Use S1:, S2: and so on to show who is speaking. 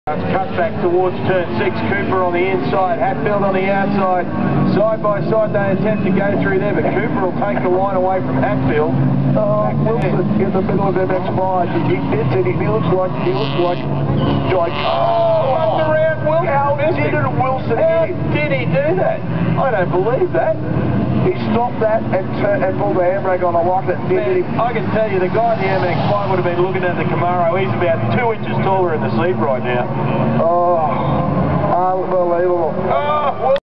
S1: Cut back towards turn 6, Cooper on the inside, Hatfield on the outside. Side by side they attempt to go through there, but Cooper will take the line away from Hatfield.
S2: Wilson in the middle of MX5. He fits it, he looks like
S1: Up around Wilson.
S2: How did Wilson
S1: How did he do that? I don't believe that.
S2: He stopped that and pulled the handbrake on. I like it.
S1: I can tell you, the guy in the MX5 would have been looking at the Camaro. He's about 2 inches taller in the seat right now.
S2: Oh, unbelievable.
S1: Oh,